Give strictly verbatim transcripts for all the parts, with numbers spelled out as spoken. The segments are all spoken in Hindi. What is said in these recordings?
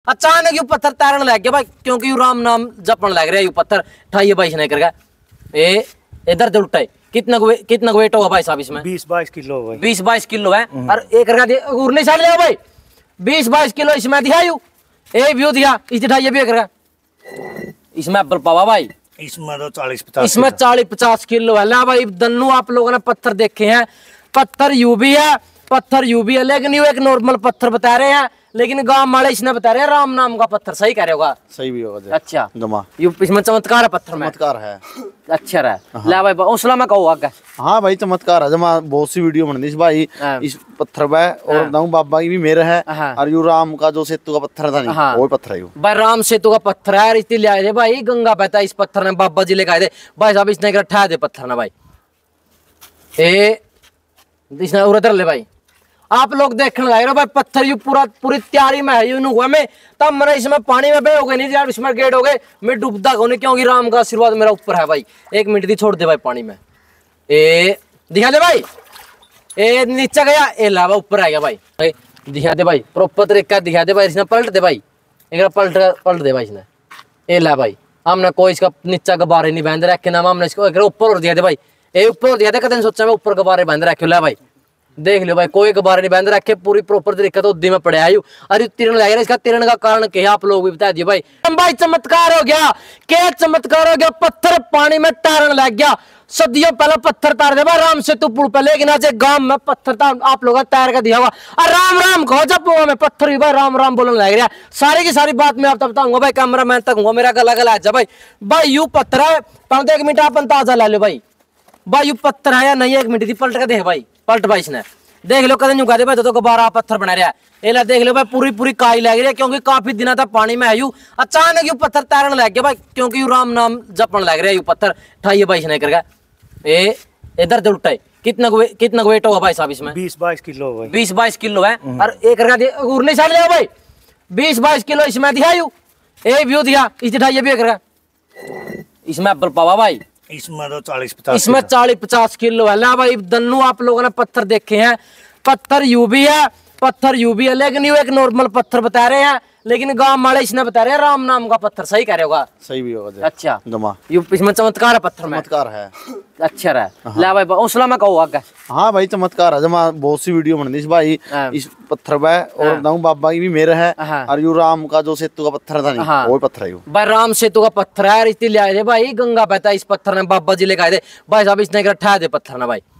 अचानक यू पत्थर तैरने लग गया भाई, क्योंकि यू राम नाम जपन लग रहा है। यू पत्थर ठाइए भाई इसने करके ए इधर से उल्टा है। कितना कितना वेट होगा भाई साहब इसमें? बीस बाईस किलो भाई। बीस बाईस किलो है। और एक करके उड़ने चल जाओ भाई, बीस बाईस किलो इसमें दिया यू ए व्यू दिया इस ठाइए भी करके इसमें अब्बल पावा भाई। इसमें तो चालीस पचास इसमें चालीस पचास किलो है। ला भाई दन्नू आप लोगों ने पत्थर देखे हैं, पत्थर यू भी है, पत्थर यू भी है, लेकिन यू एक नॉर्मल पत्थर बता रहे हैं, लेकिन गांव वाले इसने बता रहे हैं राम नाम का पत्थर। सही कह रहे होगा? सही भी होगा। अच्छा जमा यू इसमें चमत्कार है पत्थर में, चमत्कार है। अच्छा रहा। ला भाई हौसला में कहो आगे। हाँ भाई चमत्कार है। जमा बहुत सी वीडियो बन दी भाई इस पत्थर पे, और बताऊं बाबा की भी मेरे है। और यू राम का जो सेतु का पत्थर था नहीं वो पत्थर है भाई, राम सेतु का पत्थर है। इसलिए ले आए थे भाई, गंगा बहता इस पत्थर ने, बाबा जी लेकर आए थे भाई साहब। इसने ठा दे पत्थर ना भाई ए इसने उधर ले भाई। आप लोग देखने लगे रहे भाई पत्थर यू पूरा पूरी तैयारी में है यू हुआ में, तब मैंने इसमें पानी में बे हो गए नहीं यार, इसमें गेट हो गए मैं डूबता होने, क्योंकि राम का आशीर्वाद मेरा ऊपर है भाई। एक मिनट दी छोड़ दे भाई पानी में ए दिखा दे भाई ए नीचे गया ए लावा ऊपर आ गया भाई। दिखा दे भाई प्रॉपर तरीका दिखा दे भाई। इसने पलट दे भाई, एक पलट पलट दे भाई इसने ए ला भाई। हमने कोई इसका नीचा गबारे नहीं बांध रखे ना, हमने इसको ऊपर और दिया दे भाई ए ऊपर और दिया था। कदम सोचा मैं ऊपर गबारे बांध रखे ला भाई, देख लो भाई कोई गबारे नहीं बांध रखे, पूरी प्रॉपर तरीका तो उद्दी में पड़े आयु। अरे तिरण लग रहा है, इसका तिरण का कारण क्या है आप लोग भी बता दिए भाई। भाई चमत्कार हो गया, क्या चमत्कार हो गया, पत्थर पानी में तैरने लग गया। सदियों पहले पत्थर तार दे भाई राम सेतु पुल पे, लेकिन आज गांव में पत्थर तार आप लोग तैर कर दिया हुआ। और राम राम कहो जब में पत्थर भी भाई राम राम बोलने लग रहा है। सारी की सारी बात मैं आपको बताऊंगा भाई, कैमरा मैन तक हुआ मेरा गला गला जा भाई। भाई यू पत्थर है पहले एक मिनट आप अंदाजा ला लो भाई, भाई यू पत्थर है या नहीं, एक मिनट पलट कर दे भाई। पलट भाई इसने देख लो कदम दे भाई, तो दोबारा पत्थर बना रहा है। ला देख लो भाई पूरी पूरी काई लग रही है, क्योंकि काफी दिनों तक पानी में है यू। अचानक यू पत्थर तैरने लग गया भाई, क्योंकि यू राम नाम जपन लग रहा है। यू पत्थर ठाइए भाई इसने करके ए इधर से उल्टा है। कितना कितना वेट होगा भाई साहब इसमें? बीस बाईस किलो भाई। बीस बाईस किलो है। और एक करके उड़ने चल जाओ भाई, बीस बाईस किलो इसमें दिया यू ए व्यू दिया इस ठाइए भी करके इसमें अब्बल पावा भाई। इसमें तो चालीस पचास इसमें चालीस पचास किलो है। ला भाई दन्नू आप लोगों ने पत्थर देखे हैं, पत्थर यू भी है, पत्थर यू भी है, लेकिन यू एक नॉर्मल पत्थर बता रहे हैं, लेकिन गांव वाले इसने बता रहे हैं राम नाम का पत्थर। सही कह रहे होगा? सही भी होगा। अच्छा जमा यू इसमें चमत्कार है पत्थर में, चमत्कार है। अच्छा रहा। ला भाई हौसला में कहो आगे। हाँ भाई चमत्कार है। जमा बहुत सी वीडियो बन दी भाई इस पत्थर पे, और बताऊं बाबा की भी मेरे है। और यू राम का जो सेतु का पत्थर था नहीं वो पत्थर है भाई, राम सेतु का पत्थर है। इसलिए ले आए थे भाई, गंगा बहता इस पत्थर ने, बाबा जी लेकर आए थे भाई साहब। इसने ठा दे पत्थर ना भाई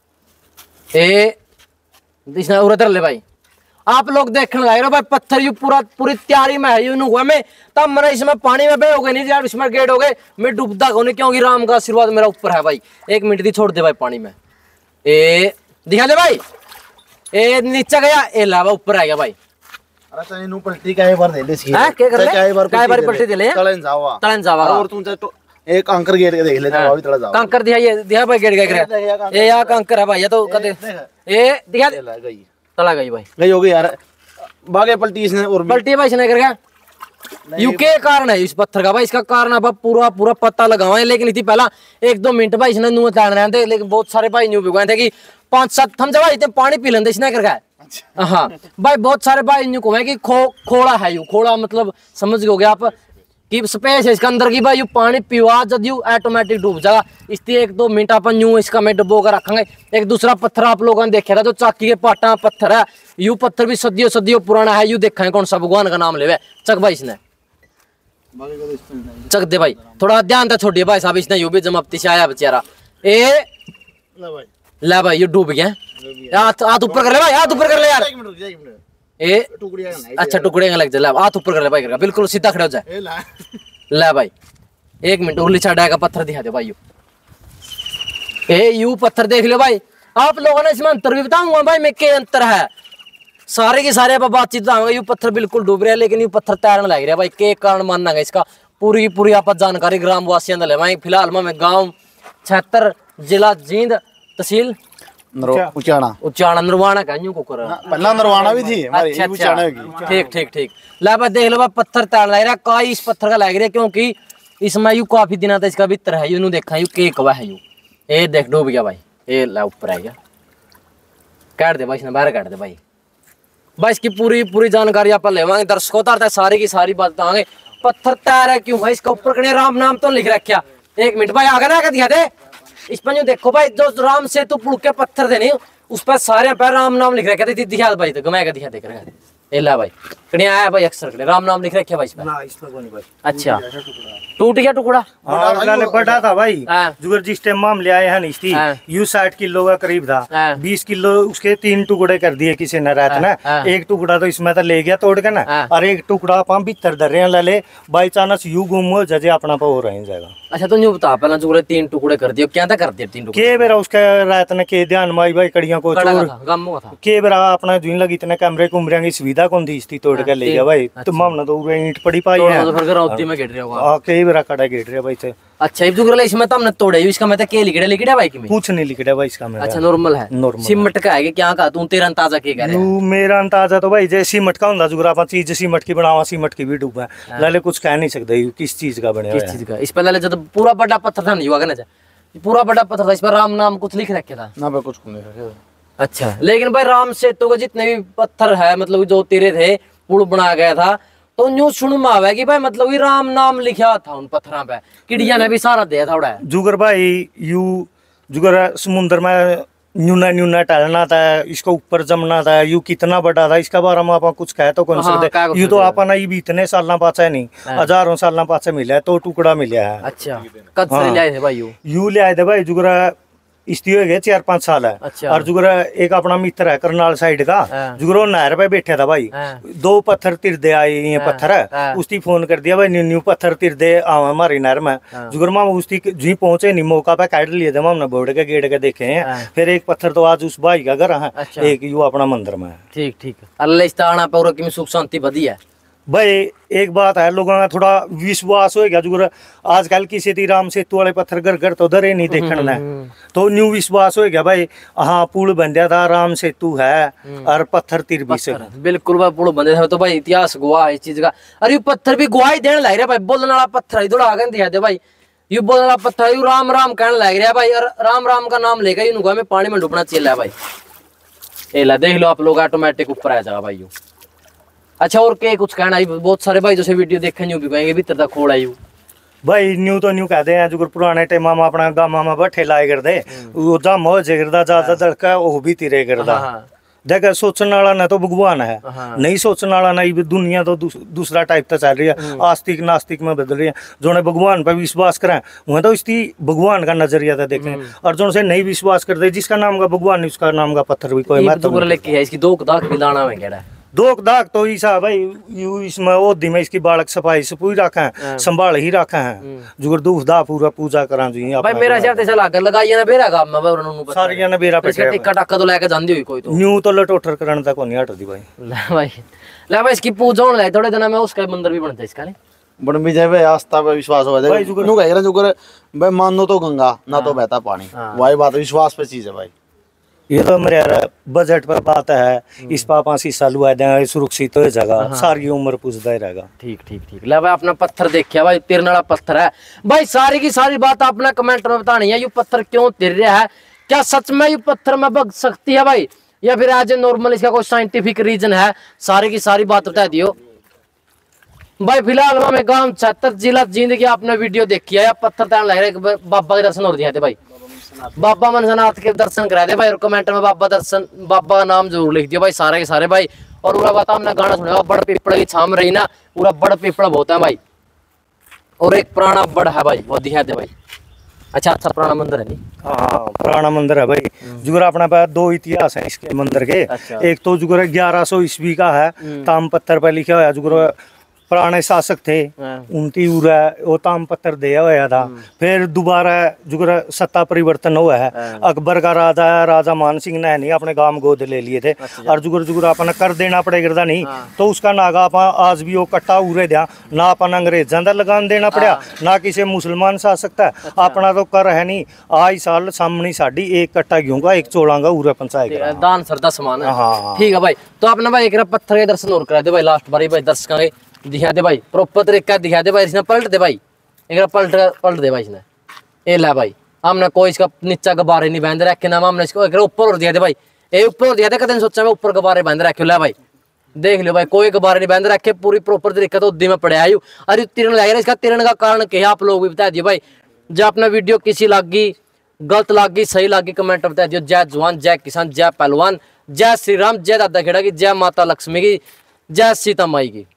ए इसने उधर ले भाई। आप लोग देखने लगे रहे भाई पत्थर यू पूरा पूरी तैयारी में है यू हुआ में, तब मैंने इसमें पानी में बे हो गए नहीं यार, इसमें गेट हो गए मैं डूबता होने, क्योंकि राम का आशीर्वाद मेरा ऊपर है भाई। एक मिनट दी छोड़ दे भाई पानी में ए दिखा दे भाई ए नीचे गया ए लावा ऊपर आ गया भाई। अरे तो इनु पलटी का एक बार दे ले इसकी। हां क्या कर ले काय बार पलटी दे ले तलन जावा तलन जावा। और तू तो एक कंकर गेट के देख ले तो भी तला जावा। कंकर दिया ये दिया भाई गेट का कर ए या कंकर है भाई, ये तो कदे ए दिखा दे गई तला गई भाई, गई होगी यार बागे पलटी इसने और पलटी भाई इसने कर गया। यू के कारण है इस पत्थर का भाई, इसका कारण अब पूरा पूरा पता लगावा है। लेकिन इतनी पहला एक दो मिनट भाई इसने नुआ तान रहे थे, लेकिन बहुत सारे भाई न्यू भी गए थे कि पांच सात हम जब इतने पानी पी लेंगे इसने कर गया। हाँ भाई बहुत सारे भाई न्यू को है कि खो खोड़ा है यू, खोड़ा मतलब समझ गए आप कि स्पेस है इसका अंदर की भाई। यू पानी पीवा जब यू ऑटोमेटिक डूब जाएगा, इसलिए एक दो मिनट अपन यूं इसका में डुबो कर रखेंगे। एक दूसरा पत्थर आप लोगों ने देखा था जो चाकी के पाटा पत्थर है, यू पत्थर भी सदियों सदियों पुराना है। यू देखा है कौन सा भगवान का नाम ले चक भाई इसने चक दे भाई, थोड़ा ध्यान था छोड़िए भाई साहब। इसने यू भी जमापती से आया बेचारा ए ला भाई यू डूब गया। हाथ ऊपर कर ले भाई, हाथ ऊपर कर ले यार ए अच्छा टुकड़े लग जाए। हाथ ऊपर कर ले भाई करके बिल्कुल सीधा खड़े हो जाए। ला भाई एक मिनट उर्ली छाड़ा का पत्थर दिखा दे भाई। यू ए यू पत्थर देख लो भाई। आप लोगों ने इसमें अंतर भी बताऊंगा भाई मैं के अंतर है, सारे के सारे बातचीत बताऊंगा। यू पत्थर बिल्कुल डूब रहा है, लेकिन यू पत्थर तैरने लग रहा है भाई। के कारण मानना है इसका पूरी पूरी आप जानकारी ग्राम वासियों ने ले भाई। फिलहाल मैं गाँव छिहत्तर जिला जींद तहसील उचाना उचाना नरवाना कहूं को कर पहला नरवाना भी थी हमारी अच्छा, उचाना होगी। ठीक ठीक ठीक। ला भाई देख लो भाई पत्थर तैर लग रहा है, काई इस पत्थर का लग रहा है, क्योंकि इसमें यू काफी दिनों तक इसका भीतर है यू देखा यू के कवा है यू ए देख डूब गया भाई। ए ला ऊपर आ गया, काट दे भाई इसने बाहर काट दे भाई। भाई इसकी पूरी पूरी जानकारी आप लेवांगे, दर्शकों तक सारी की सारी बात बताएंगे। पत्थर तैयार है क्यों भाई, इसका ऊपर कने राम नाम तो लिख रखा। एक मिनट भाई आगे ना क्या दिखा दे इस पर, जो देखो भाई जो राम से तो पुड़ के पत्थर थे नहीं उस पर सारे पे राम नाम लिख रखे थे। दिखा भाई तो मैं दिखा देख रहा है ला भाई कने आया भाई अक्सर कने राम नाम लिख रखे भाई इस पर ना, इस पर कोई भाई। अच्छा टूट गया टुकड़ा? हाँ लाले बड़ा था भाई, जुगर जिस टाइम मामले आए हैं इसकी यू साठ किलो का करीब था, बीस किलो उसके तीन टुकड़े कर दिए किसी ने रात ना, एक टुकड़ा तो इसमें तो ले गया तोड़ के ना, और एक टुकड़ा आप भीतर धर रहे हैं लाले बाई चांस यू गुम हो जजे अपना पे हो रहे जाएगा। अच्छा तो न्यू बता पहला जुगरे तीन टुकड़े कर दिए, क्या था कर दिए तीन टुकड़े के बेरा उसका रात ने के ध्यान माई भाई कड़ियां को चोर के बेरा अपना जुइन लगी इतने कैमरे कुमरे की सुविधा कौन थी इसकी तोड़ के ले गया भाई। तो मामला तो ईंट पड़ी पाई है तो फिर रौती में गिर रहा होगा कई बेरा कड़ा गिर रहा भाई से। अच्छा इस जुगरे इसमें तो हमने तोड़े इसका मैं तो के लिखड़ा लिखड़ा भाई की कुछ नहीं लिखड़ा भाई इसका मेरा। अच्छा नॉर्मल है, नॉर्मल सीमेंट का है कि क्या का तू तेरा अंदाजा के कह रहा है? मेरा अंदाजा तो भाई जैसे सीमेंट का हुंदा जुगरा अपन चीज सीमेंट की बनावा सीमेंट की भी डूबा लाले कुछ कह नहीं सकते किस चीज का बने किस चीज का। इस पे लाले जब पूरा बड़ा पत्थर था नहीं हुआ ना, पूरा बड़ा पत्थर था इस पर राम नाम कुछ लिख रखे था ना भाई कुछ नहीं रखे। अच्छा लेकिन भाई राम सेतु के जितने भी पत्थर है मतलब जो तेरे थे पुल बना गया था तो न्यू सुन में आवे कि भाई मतलब ये राम नाम लिखा था उन पत्थरों पे, किड़िया ने भी सारा दिया था उड़ा। जुगर भाई यू जुगर समुद्र में न्यूना न्यूना टहलना था, इसको ऊपर जमना था, यू कितना बड़ा था इसका बारे में आप कुछ कह तो कौन सकते। यू तो आप ये भी इतने साल पाछे नहीं हजारों साल पाछे मिला है तो टुकड़ा मिला है। अच्छा कब से ले आए थे भाई? यू यू ले आए थे भाई जुगरा इसती हो गए चार पांच साल है। अच्छा। और जुगरा एक अपना मित्र है करनाल साइड का जुगरा नहर पे बैठा था भाई, दो पत्थर तिर दे आए ये पत्थर है उसकी फोन कर दिया भाई न्यू न्यू पत्थर तिर दे आवा हमारी नहर में। जुगर माम उसकी जी पहुंचे नहीं मौका पे काट लिए थे हमने बोर्ड के गेट के देखे हैं। फिर एक पत्थर तो आज उस भाई का घर है। अच्छा। एक यू अपना मंदिर में। ठीक ठीक अल्लाह पूरा की सुख शांति बधी है भाई। एक बात है लोगों का थोड़ा विश्वास हो गया जुगर आजकल किसी ती राम सेतु वाले पत्थर घर घर तो दरे नहीं देखने तो न्यू विश्वास हो गया भाई हाँ पुल बन गया था राम सेतु है और पत्थर तिर भी से बिल्कुल भाई पुल बन था तो भाई इतिहास गवाह इस चीज का। अरे ये पत्थर भी गवाही देने लग रहा भाई, बोलने वाला पत्थर है थोड़ा आगे दिखा दे भाई, यू बोलने वाला पत्थर यू राम राम कहने लग रहा है भाई, और राम राम का नाम लेकर यूं में पानी में डूबना चाहिए भाई। ए ला देख लो आप लोग ऑटोमेटिक ऊपर आ जाएगा भाई यू। अच्छा और क्या कुछ कहना है? बहुत सारे भाई जैसे वीडियो देखे न्यू भी कहेंगे भीतर तक खोड़ा यू भाई न्यू तो न्यू कहते हैं जो पुराने टाइम में अपना गामा में बैठे लाए करते वो जम हो जाता ज्यादा दड़का वो भी तिरे करता। देख सोचने वाला ना तो भगवान है, नहीं सोचने वाला ना दुनिया तो दूसरा टाइप तो चल रही है, आस्तिक नास्तिक में बदल रही है। जो ने भगवान पर विश्वास करें वह तो इसकी भगवान का नजरिया था देखें, और जो से नहीं विश्वास करते जिसका नाम का भगवान उसका नाम का पत्थर भी कोई महत्व लेके है। इसकी दो दाग भी दाना में कह दो दाग तो ईसा भाई यू इसमें ओदी में इसकी बालक सफाई से पूरी रखा है संभाल ही रखा है जुगर दूध दा पूरा पूजा करा जी भाई। मेरा शर्त चला कर लगाइए ना बेरा काम में वरन सारियां ने बेरा पे टिक्का टक्का तो लेके जांदी हुई कोई तो न्यू तो लटोठर करन तक नहीं हटदी भाई। ले भाई ले भाई इसकी पूजा होने लगे थोड़े दिन में उसका मंदिर भी बनता है इसका नहीं बन भी जाए भाई आस्था पे विश्वास हो जाए भाई जुगर नु कह रहा जुगर भाई मानो तो गंगा ना तो बहता पानी वही बात विश्वास पे चीज है भाई। ये तो मेरे बजट पर बात है इस पापा सी सालू आ जाए सुरक्षित हो जाएगा सारी उम्र पूछता ही रहेगा। ठीक ठीक ठीक ले भाई अपना पत्थर देखिए भाई तिरने वाला पत्थर है भाई, सारी की सारी बात आपने कमेंट में बतानी है। ये पत्थर क्यों तिर रहा है, क्या सच में ये पत्थर में बग सकती है भाई या फिर एज ए नॉर्मल इसका कोई साइंटिफिक रीजन है, सारी की सारी बात बता दियो भाई। फिलहाल हमें गांव छहत्तर जिला जींद की आपने वीडियो देखी है, पत्थर तैयार लग रहा है बाबा के दर्शन हो दिए थे भाई, बाबा मनसनाथ के दर्शन करा दे भाई, और कमेंट में बाबा दर्शन बाबा का नाम जरूर लिख दियो भाई सारे के सारे भाई। और पूरा बात हमने गाना सुना बड़ पीपड़ की छाम रही ना, पूरा बड़ पीपड़ बहुत है भाई, और एक पुराना बड़ है भाई वो दिखा दे भाई। अच्छा अच्छा पुराना मंदिर है नहीं? हाँ पुराना मंदिर है भाई जुगरा अपने पास दो इतिहास है इसके मंदिर के। अच्छा। एक तो जुगरा ग्यारह सौ ईस्वी का है ताम पत्थर पर लिखा हुआ है जुगरा पुराने शासक थे उनकी उरा वो ताम पत्थर दिया हुआ था। फिर दोबारा जुगरा सत्ता परिवर्तन हुआ है, अकबर का राजा राजा मान सिंह ने नहीं अपने गांव गोद ले लिए थे और जुगर जुगर अपना कर देना पड़ेगा नहीं तो उसका नागा अपन आज भी वो कट्टा उरे दिया ना अपन अंग्रेजों का लगान देना पड़ा ना किसी मुसलमान शासक था। अपना तो कर है नहीं आज साल सामने साड़ी एक कट्टा गेहूं एक चौड़ा का उरे पंचायत दान श्रद्धा समान है। हाँ ठीक है भाई तो आपने भाई एक पत्थर के दर्शन और करा दे भाई लास्ट बारी भाई दर्शकों के दिखा दे भाई प्रॉपर तरीका दिखा दे भाई। इसने पलट दे भाई एक पलट पलट दे भाई इसने ए ला भाई हमने कोई इसका नीचा गबारे नहीं बांध रखे ना हमने इसको एक ऊपर और दिया दे भाई ए ऊपर और दिया दे कदम सोचा मैं ऊपर गबारे बांध रखे ला भाई देख लो भाई, कोई कबार नहीं बंद रखे, पूरी प्रॉपर तरीके तो उद्दी में पड़े आयु। अरे तिरन लग रहा, इसका तिरन का कारण क्या आप लोग भी बता दियो भाई। जब अपना वीडियो किसी लागी गलत लागी सही लागी कमेंट बता दियो। जय जवान, जय किसान, जय पहलवान, जय श्री राम, जय दादा खेड़ा की, जय माता लक्ष्मी की, जय सीता माई की।